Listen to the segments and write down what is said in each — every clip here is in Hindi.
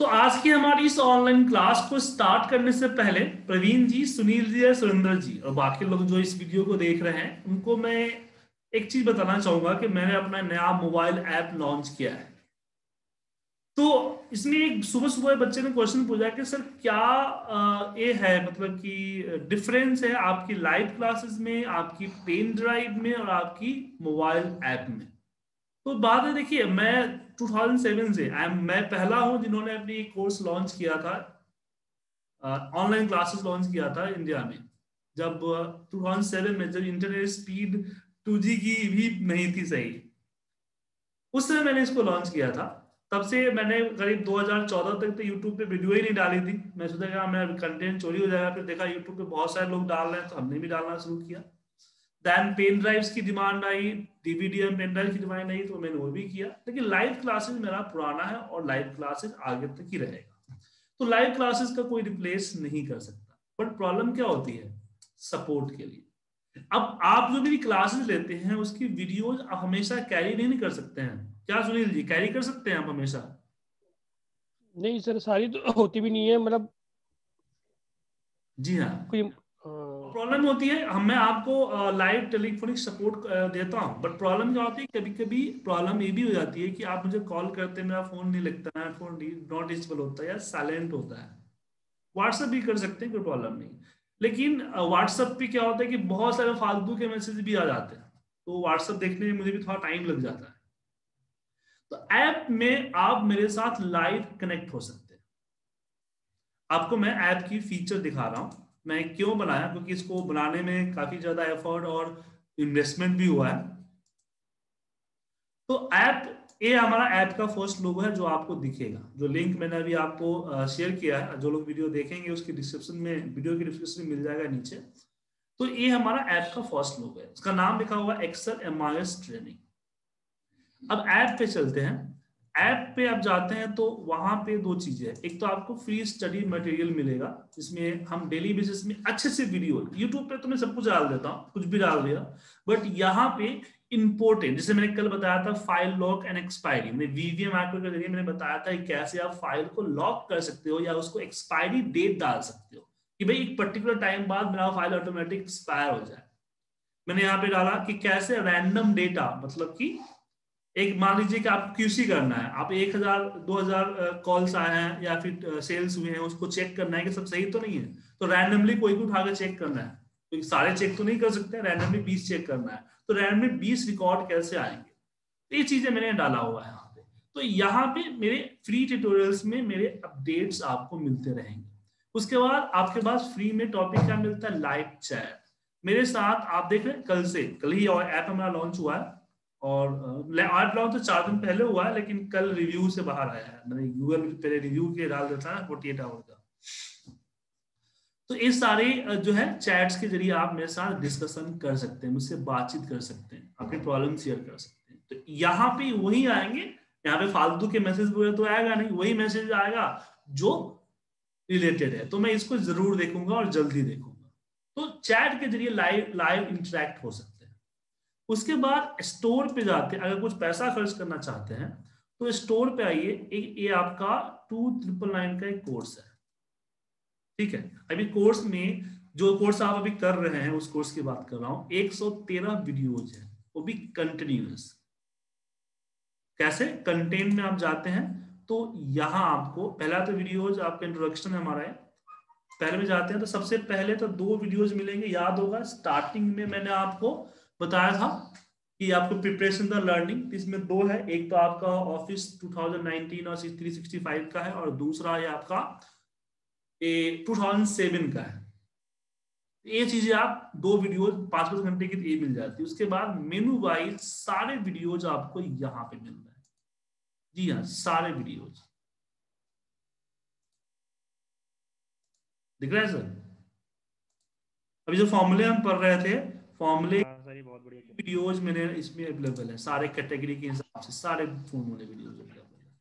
तो आज की हमारी इस ऑनलाइन क्लास को स्टार्ट करने से पहले प्रवीण जी, सुनील जी और सुरेंद्र जी और बाकी लोग जो इस वीडियो को देख रहे हैं उनको मैं एक चीज बताना चाहूंगा कि मैंने अपना नया मोबाइल ऐप लॉन्च किया है। तो इसमें एक सुबह सुबह बच्चे ने क्वेश्चन पूछा कि सर क्या ये है, मतलब कि डिफरेंस है आपकी लाइव क्लासेस में, आपकी पेन ड्राइव में और आपकी मोबाइल ऐप में। तो बात है, देखिए मैं 2007 से मैं पहला हूं जिन्होंने अपनी कोर्स लॉन्च किया था, ऑनलाइन क्लासेस लॉन्च किया था इंडिया में। जब 2007 में जब इंटरनेट स्पीड 2G की भी नहीं थी सही, उस समय मैंने इसको लॉन्च किया था। तब से मैंने करीब 2014 तक तो यूट्यूब पे वीडियो ही नहीं डाली थी। मैं सोचा कि मैं कंटेंट चोरी हो जाएगा, फिर देखा यूट्यूब पे बहुत सारे लोग डाल रहे हैं तो हमने भी डालना शुरू किया। देन पेन ड्राइव्स की डिमांड आई, डीवीडी और पेन ड्राइव की डिमांड आई तो मैंने वो भी किया। लेकिन लाइव क्लासेस मेरा पुराना है और लाइव क्लासेस आगे तक ही रहेगा। तो लाइव क्लासेस का कोई रिप्लेस नहीं कर सकता। बट प्रॉब्लम क्या होती है, सपोर्ट के लिए। अब आप जो मेरी क्लासेस लेते हैं उसकी वीडियोज आप हमेशा कैरी नहीं कर सकते हैं। क्या सुनील जी, कैरी कर सकते हैं आप हमेशा? नहीं सर, सारी तो होती भी नहीं है, मतलब जी हाँ। कोई प्रॉब्लम होती है, मैं आपको लाइव टेलीफोनिक सपोर्ट देता हूँ, बट प्रॉब्लम क्या होती है, कभी कभी प्रॉब्लम ये भी हो जाती है कि आप मुझे कॉल करते हैं, मेरा फोन नहीं लगता है, फोन नॉट रीचेबल होता है या साइलेंट होता है। व्हाट्सएप भी कर सकते हैं, कोई प्रॉब्लम नहीं। लेकिन व्हाट्सएप पे क्या होता है कि बहुत सारे फालतू के मैसेज भी आ जाते हैं, तो व्हाट्सएप देखने में मुझे भी थोड़ा टाइम लग जाता है। तो ऐप में आप मेरे साथ लाइव कनेक्ट हो सकते हैं। आपको मैं ऐप की फीचर दिखा रहा हूं। मैं क्यों बनाया, क्योंकि इसको बनाने में काफी ज्यादा एफर्ट और इन्वेस्टमेंट भी हुआ है। तो ऐप, ये हमारा ऐप का फर्स्ट लोगो है जो आपको दिखेगा। जो लिंक मैंने अभी आपको शेयर किया है, जो लोग वीडियो देखेंगे उसकी डिस्क्रिप्शन में, वीडियो की डिस्क्रिप्शन में मिल जाएगा नीचे। तो ये हमारा ऐप का फर्स्ट लोगो है, इसका नाम लिखा हुआ एक्सेल MIS ट्रेनिंग। अब ऐप पे चलते हैं। ऐप पे आप जाते हैं तो वहां पे दो चीजें हैं। एक तो आपको फ्री स्टडी मटेरियल मिलेगा जिसमें हम डेली बेसिस में अच्छे से वीडियो, यूट्यूब पे तो मैं सब कुछ डाल देता हूँ, कुछ भी डाल दिया। बट यहाँ पे इंपॉर्टेंट, जैसे मैंने कल बताया था फाइल लॉक एंड एक्सपायरी, मैंने VVM ऐप के जरिए मैंने बताया था कि कैसे आप फाइल को लॉक कर सकते हो या उसको एक्सपायरी डेट डाल सकते हो कि भाई एक पर्टिकुलर टाइम बाद मेरा फाइल ऑटोमेटिक एक्सपायर हो जाए। मैंने यहाँ पे डाला कि कैसे रैंडम डेटा, मतलब कि एक मान लीजिए कि आप QC करना है, आप 1000 2000 कॉल्स आए हैं या फिर सेल्स हुए हैं, उसको चेक करना है कि सब सही तो नहीं है। तो रैंडमली कोई भी उठाकर चेक करना है, तो सारे चेक तो नहीं कर सकते, रैंडमली 20 चेक करना है। तो रैंडमली 20 रिकॉर्ड कैसे आएंगे, तो ये चीजें मैंने डाला हुआ है यहाँ पे। तो यहाँ पे मेरे फ्री ट्यूटोरियल्स में मेरे अपडेट्स आपको मिलते रहेंगे। उसके बाद आपके पास फ्री में टॉपिक क्या मिलता है, लाइव चैट मेरे साथ। आप देख रहे हैं कल ही और ऐप हमारा लॉन्च हुआ है, और ऐप लॉन्च तो 4 दिन पहले हुआ है, लेकिन कल रिव्यू से बाहर आया है। मैंने गूगल पहले रिव्यू के डाल देता है 48 आवर का। तो ये सारे जो है चैट्स के जरिए आप मेरे साथ डिस्कशन कर सकते हैं, मुझसे बातचीत कर सकते हैं, अपनी प्रॉब्लम शेयर कर सकते हैं। तो यहाँ पे वही आएंगे, यहाँ पे फालतू के मैसेज वगैरह तो आएगा नहीं, वही मैसेज आएगा जो रिलेटेड है। तो मैं इसको जरूर देखूंगा और जल्दी देखूंगा। तो चैट के जरिए लाइव लाइव इंटरेक्ट हो सकते हैं। उसके बाद स्टोर पे जाते हैं, अगर कुछ पैसा खर्च करना चाहते हैं तो स्टोर पे आइए। ये आपका 2999 का एक कोर्स है, ठीक है। अभी कोर्स में, जो कोर्स आप अभी कर रहे हैं उस कोर्स की बात कर रहा हूं, 113 वीडियोज है, वो भी कंटिन्यूअस। कैसे कंटेंट में आप जाते हैं तो यहाँ आपको पहला तो वीडियोज आपका इंट्रोडक्शन हमारा है, पहले में जाते हैं तो सबसे पहले तो 2 वीडियोज मिलेंगे। याद होगा स्टार्टिंग में मैंने आपको बताया था कि आपको प्रिपरेशन द लर्निंग, इसमें 2 है। एक तो आपका ऑफिस 2019 और 365 का है, और दूसरा है आपका 2007 का है। ये चीजें आप 2 वीडियोज 5-5 घंटे की ये मिल जाती है। उसके बाद मेनू वाइज सारे वीडियोज आपको यहाँ पे मिल रहे हैं। जी हाँ, सारे वीडियोज दिख रहा है सर। अभी जो फॉर्मूले हम पढ़ रहे थे, फॉर्मूले सर ये बहुत बढ़िया। वीडियोज मेरे इसमें अवेलेबल है, सारे कैटेगरी के हिसाब से सारे फॉर्मूले वीडियोज अवेलेबल है।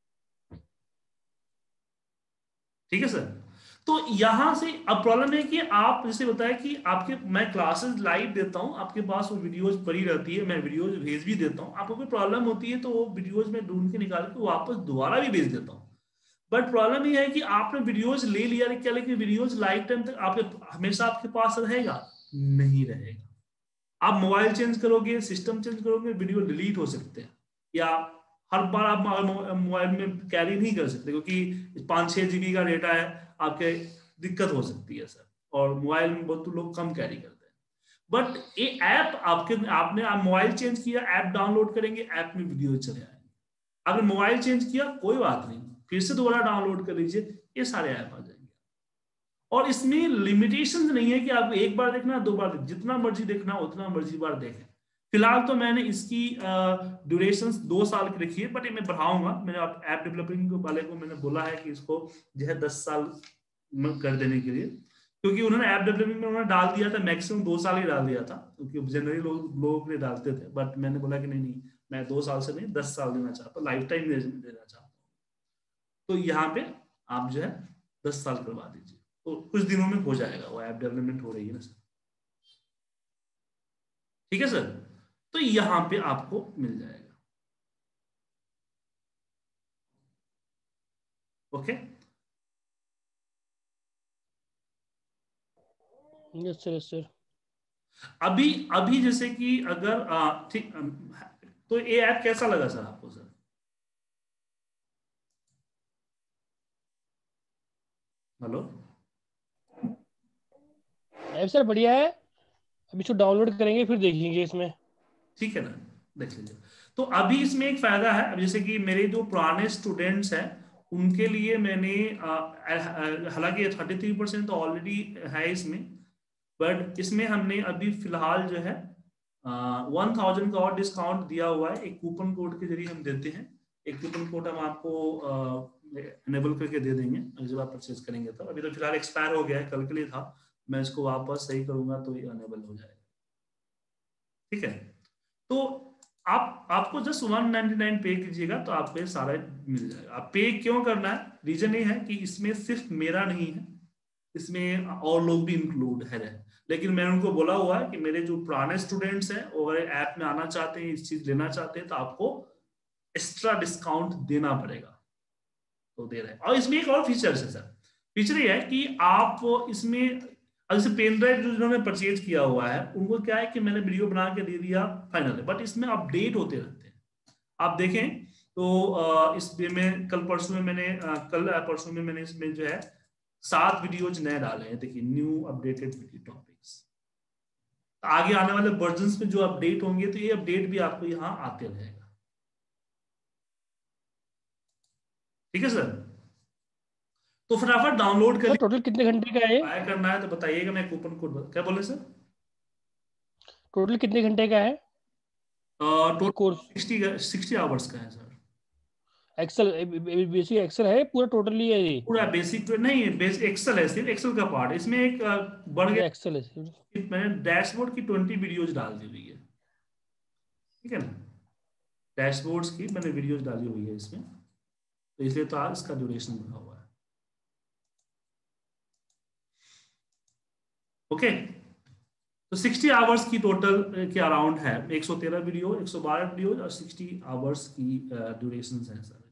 ठीक है सर। तो यहां से अब प्रॉब्लम है कि आप जैसे बताया कि आपके मैं क्लासेस लाइव देता हूं, आपके पास वो वीडियोज पड़ी रहती है, मैं वीडियोज भेज भी देता हूं। आपको कोई प्रॉब्लम होती है तो वो वीडियोज में ढूंढ के निकाल के वापस दोबारा भी भेज देता हूं। बट प्रॉब्लम ये है कि आपने वीडियोज ले लिया, क्या लेकिन वीडियोज लाइफ टाइम तक आपके हमेशा आपके पास रहेगा नहीं रहेगा। आप मोबाइल चेंज करोगे, सिस्टम चेंज करोगे, वीडियो डिलीट हो सकते हैं, या हर बार आप मोबाइल में कैरी नहीं कर सकते, क्योंकि 5-6 GB का डेटा है, आपके दिक्कत हो सकती है सर। और मोबाइल में बहुत लोग कम कैरी करते हैं। बट ये ऐप आपने मोबाइल चेंज किया, ऐप डाउनलोड करेंगे, ऐप में वीडियो चले आएंगे। आपने मोबाइल चेंज किया, कोई बात नहीं, फिर से दोबारा डाउनलोड कर लीजिए, ये सारे ऐप आ जाएंगे। और इसमें लिमिटेशन नहीं है कि आप एक बार देखना, 2 बार देखना, जितना मर्जी देखना उतना मर्जी बार देखें। फिलहाल तो मैंने इसकी ड्यूरेशन 2 साल की रखी है, बट मैं बढ़ाऊंगा। मैंने ऐप डेवलपिंग वाले को मैंने बोला है कि इसको जो है 10 साल कर देने के लिए, क्योंकि उन्होंने ऐप डेवलपिंग में उन्होंने डाल दिया था मैक्सिमम 2 साल ही डाल दिया था, क्योंकि जनरली लोगों के लिए डालते थे। बट मैंने बोला कि नहीं, मैं 2 साल से नहीं 10 साल देना चाहता हूँ, लाइफ टाइम देना चाहता हूँ। तो यहाँ पे आप जो है 10 साल करवा दीजिए, तो कुछ दिनों में हो जाएगा, वो ऐप डेवलपमेंट हो रही है ना सर। ठीक है सर, तो यहां पे आपको मिल जाएगा। Okay, yes sir, yes sir. अभी जैसे कि अगर ठीक, तो ये ऐप कैसा लगा सर आपको सर? हेलो, ऐप सर बढ़िया है, अभी इसको डाउनलोड करेंगे फिर देखेंगे इसमें। ठीक है ना, देख लीजिए। तो अभी इसमें एक फायदा है, अब जैसे कि मेरे जो पुराने स्टूडेंट्स हैं उनके लिए मैंने हालांकि 33% तो ऑलरेडी है इसमें, बट इसमें हमने अभी फिलहाल जो है 1000 का और डिस्काउंट दिया हुआ है, एक कूपन कोड के जरिए हम देते हैं। एक कूपन कोड हम आपको एनेबल करके दे देंगे जब आप परचेज करेंगे। तो अभी तो फिलहाल एक्सपायर हो गया है, कल के लिए था, मैं इसको वापस सही करूंगा तो ये अनेबल हो जाएगा। ठीक है, तो आपको जस्ट 199 पे कीजिएगा तो आपको ये सारा मिल जाएगा। आप पे क्यों करना है, रीजन ये है कि इसमें सिर्फ मेरा नहीं है, इसमें और लोग भी इंक्लूड है। लेकिन मैंने उनको बोला हुआ है कि मेरे जो पुराने स्टूडेंट्स हैं और ऐप में आना चाहते हैं, इस चीज लेना चाहते हैं, तो आपको एक्स्ट्रा डिस्काउंट देना पड़ेगा, तो दे रहे हैं। और इसमें एक और फीचर है सर, फीचर ये है कि आप इसमें जैसे पेन ड्राइव जो जिन्होंने परचेज किया हुआ है उनको क्या है कि मैंने वीडियो बना के दे दिया फाइनल है, बट इसमें अपडेट होते रहते हैं। आप देखें तो इस में कल परसों में मैंने कल परसों में मैंने इसमें जो है 7 वीडियोज नए डाले हैं। देखिए, न्यू अपडेटेड वीडियो टॉपिक्स। आगे आने वाले वर्जन्स में जो अपडेट होंगे तो ये अपडेट भी आपको यहाँ आते रहेगा। ठीक है सर, तो फटाफट डाउनलोड कर टोटल कितने घंटे का है? बाय करना है तो बताइएगा, मैं कूपन कोड क्या बोले सर? टोटल कितने घंटे का है टोटल कोर्स? 60 आवर्स का है सर। एक्सेल बेसिक एक्सेल है पूरा टोटली है ये? पूरा बेसिक तो नहीं, बेसिक एक्सेल है, सिर्फ एक्सेल का पार्ट। इसमें एक बढ़ गया, एक्सेल है। मैंने डैशबोर्ड की 20 वीडियोज डाल दी हुई है। ठीक है ना, डैशबोर्ड्स की मैंने वीडियोज डाली हुई है इसमें, तो इसलिए तो आज इसका ड्यूरेशन बढ़ा हुआ है। ओके, तो 60 आवर्स की टोटल के अराउंड है, 113 वीडियो, 112 वीडियो और 60 आवर्स की ड्यूरेशन है सर।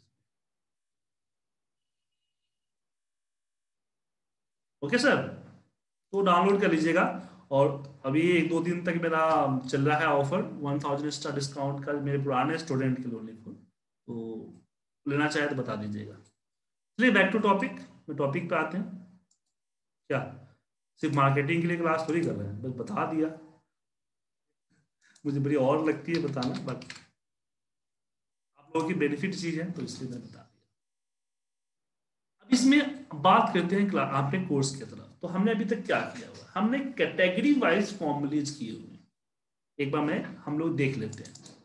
ओके सर, तो डाउनलोड कर लीजिएगा। और अभी 1-2 दिन तक मेरा चल रहा है ऑफर 1000 एक्स्ट्रा डिस्काउंट का, मेरे पुराने स्टूडेंट के लिए को, तो लेना चाहे तो बता दीजिएगा। चलिए बैक टू टॉपिक, में टॉपिक पे आते हैं। क्या सिर्फ मार्केटिंग के लिए क्लास थोड़ी कर रहे हैं, बस बता दिया, मुझे बड़ी और लगती है बताना, बट आप लोगों की बेनिफिट चीज है तो इसलिए मैं बता दिया। अब इसमें बात करते हैं आपने कोर्स की तरफ। तो हमने अभी तक क्या किया हुआ, हमने कैटेगरी वाइज फॉर्मुलेज किए हुए हैं, एक बार हम लोग देख लेते हैं।